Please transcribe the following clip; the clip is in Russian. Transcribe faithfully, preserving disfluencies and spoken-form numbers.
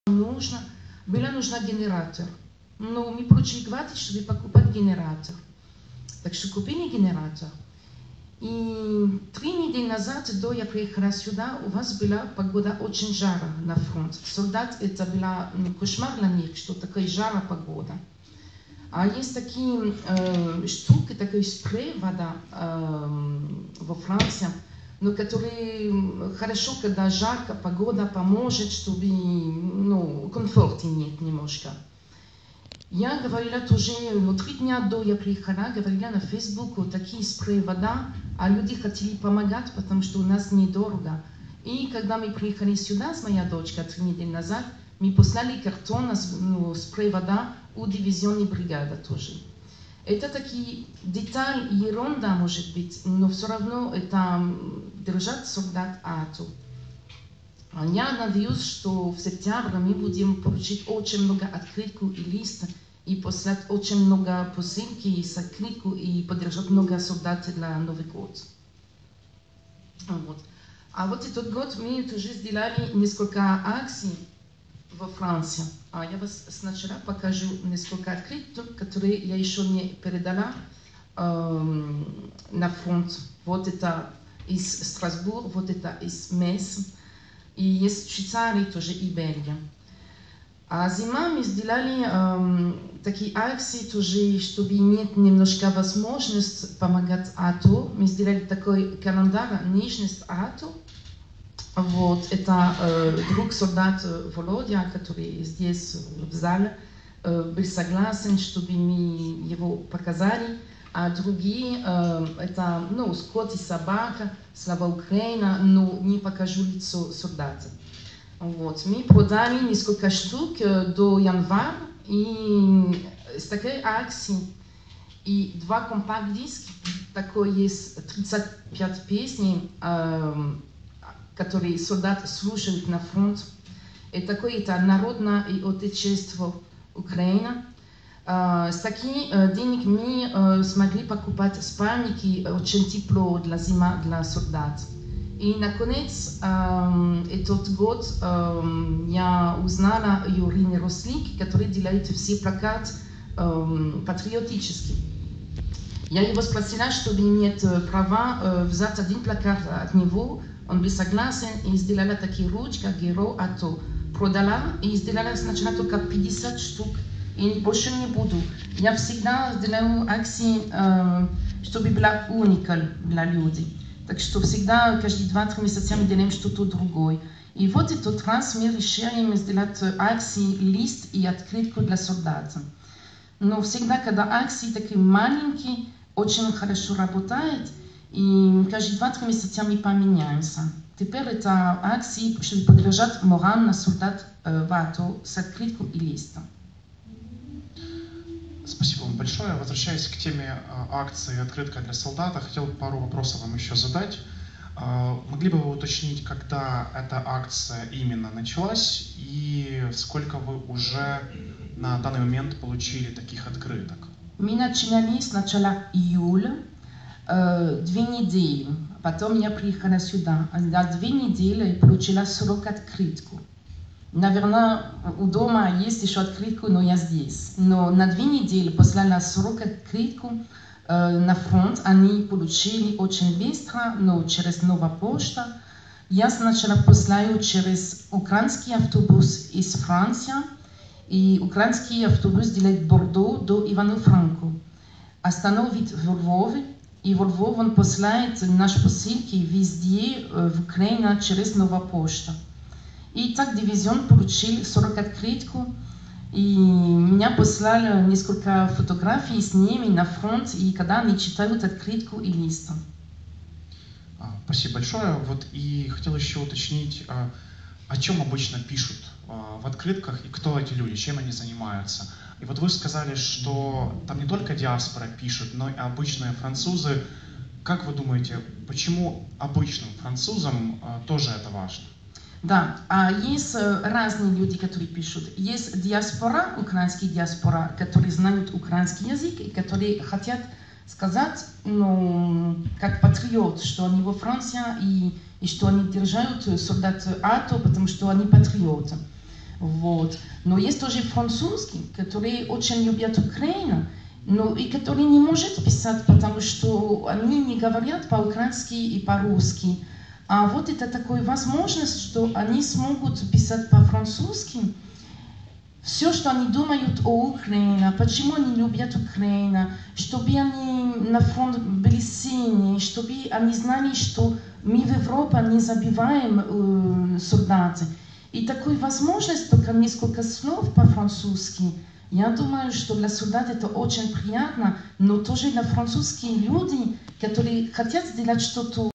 нужно, было нужно генератор. Но мы получили гвардии, чтобы покупать генератор. Так что купили генератор. И три недели назад, до я приехала сюда, у вас была погода очень жара на фронт. Солдат, это была ну, кошмар для них, что такая жара погода. А есть такие э, штуки, такой спрей вода э, во Франции, но который хорошо, когда жарко, погода поможет, чтобы ну, комфорта нет немножко. Я говорила тоже, ну, три дня до я приехала, говорила на Фейсбуке, такие спреи вода, а люди хотели помогать, потому что у нас недорого. И когда мы приехали сюда с моей дочкой три недели назад, мы послали картон, ну, спрей вода у дивизионной бригады тоже. Это такие детали, ерунда может быть, но все равно это держать солдат АТО. Я надеюсь, что в сентябре мы будем получить очень много открытку и листов и послать очень много посылки с открытку и поддержать много солдат для Новый год. Вот. А вот этот год мы тоже сделали несколько акций во Франции. А я вас сначала покажу несколько открыток, которые я еще не передала э, на фронт. Вот это из Страсбурга, вот это из Месса. И есть в Швейцарии тоже и Бельгия. А зима мы сделали э, такие акции тоже, чтобы иметь немножко возможность помогать АТО. Мы сделали такой календарь «Нежность АТО». Вот, это э, друг солдат Володя, который здесь в зале, э, был согласен, чтобы мы его показали. А другие, э, это ну, скот и собака, слава Украина, но не покажу лицо солдата. Вот. Мы продали несколько штук до января, и с такой акцией и два компакт-диска, такой есть тридцать пять песней, э, которые солдаты слушают на фронт. И такое это народное и отечество Украины. Uh, с таких uh, денег мы uh, смогли покупать спальники, очень тепло для зимы для солдат. И, наконец, uh, этот год uh, я узнала о Юрине Рослик, который делает все плакаты uh, патриотические. Я его спросила, чтобы иметь право uh, взять один плакат от него. Он был согласен и сделала такие ручки, герой АТО. Продала и сделала сначала только пятьдесят штук. И больше не буду. Я всегда делаю акции, э, чтобы была уникаль для людей. Так что всегда, каждые два-три месяца мы делаем что-то другое. И вот этот раз мы решили сделать акции, лист и открытку для солдат. Но всегда, когда акции такие маленькие, очень хорошо работают, и каждые два-три месяца мы поменяемся. Теперь это акции, чтобы поддержать морально солдат э, в АТО с открыткой и листом. Спасибо вам большое. Возвращаясь к теме акции «Открытка для солдата», хотел пару вопросов вам еще задать. Могли бы вы уточнить, когда эта акция именно началась и сколько вы уже на данный момент получили таких открыток? Мы начинали с начала июля, э, две недели. Потом я приехала сюда. За две недели получила сорок открытку. Наверное, у дома есть еще открытку, но я здесь. Но на две недели послала сорок открытку э, на фронт. Они получили очень быстро, но через новую почту. Я сначала послаю через украинский автобус из Франции. И украинский автобус делает Бордо до Ивано-Франко. Остановит в Львове. И в Львов он посылает наши посылки везде э, в Украине через новую почту. И так дивизион получил сорок открытку, и меня послали несколько фотографий с ними на фронт, и когда они читают открытку и лист. Спасибо большое. Вот и хотел еще уточнить, о чем обычно пишут в открытках и кто эти люди, чем они занимаются. И вот вы сказали, что там не только диаспора пишет, но и обычные французы. Как вы думаете, почему обычным французам тоже это важно? Да, а есть разные люди, которые пишут. Есть диаспора, украинские диаспора, которые знают украинский язык и которые хотят сказать, ну, как патриот, что они во Франции и, и что они держат солдат АТО, потому что они патриоты. Вот. Но есть тоже французские, которые очень любят Украину, но и которые не могут писать, потому что они не говорят по-украински и по-русски. А вот это такая возможность, что они смогут писать по-французски все, что они думают о Украине, почему они любят Украину, чтобы они на фронт были сильны, чтобы они знали, что мы в Европе не забиваем э, солдаты. И такой возможность, только несколько слов по-французски, я думаю, что для солдат это очень приятно, но тоже для французских людей, которые хотят сделать что-то